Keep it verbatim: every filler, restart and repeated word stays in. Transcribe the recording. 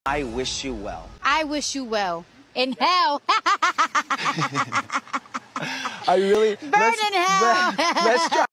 I wish you well. I wish you well. In hell. I really... Burn in hell. Let's try.